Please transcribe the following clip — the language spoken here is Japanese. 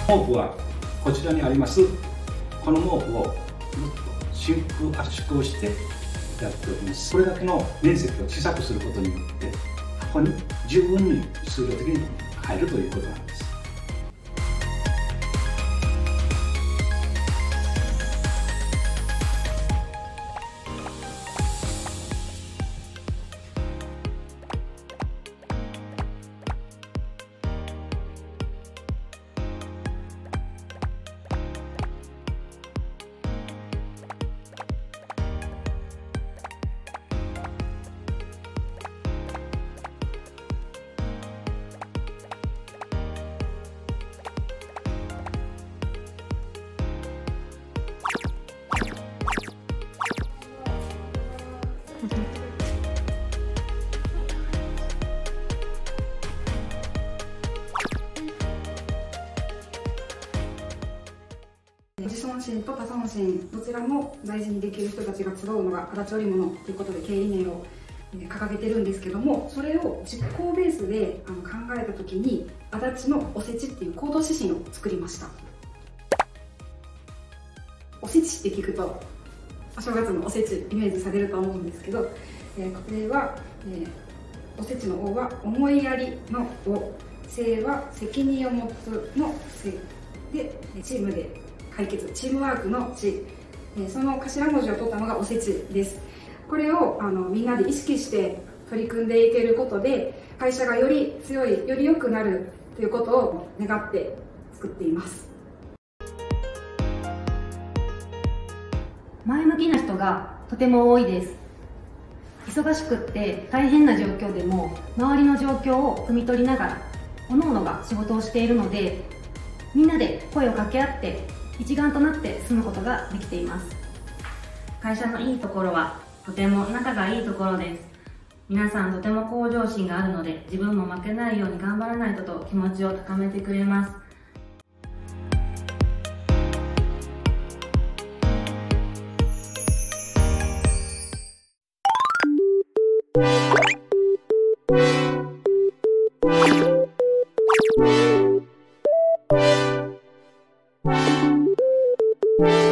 毛布はこちらにありますこの毛布を真空圧縮をしてやっております。これだけの面積を小さくすることによって箱に十分に数量的に入るということなんです。 自尊心と他尊心どちらも大事にできる人たちが集うのが足立織物ということで経営理念を掲げてるんですけども、それを実行ベースで考えた時に足立のおせちっていう行動指針を作りました。おせちって聞くとお正月のおせちイメージされると思うんですけど、これは、おせちの「お」は思いやりの「お」、「せ」は責任を持つの「せ」でチームで解決、チームワークの「ち」、その頭文字を取ったのがおせちです。これをみんなで意識して取り組んでいけることで会社がより強い、より良くなるということを願って作っています。 前向きな人がとても多いです。忙しくって大変な状況でも周りの状況を汲み取りながら各々が仕事をしているので、みんなで声を掛け合って一丸となって進むことができています。 会社のいいところはとても仲がいいところです。皆さんとても向上心があるので、自分も負けないように頑張らないとと気持ちを高めてくれます。 you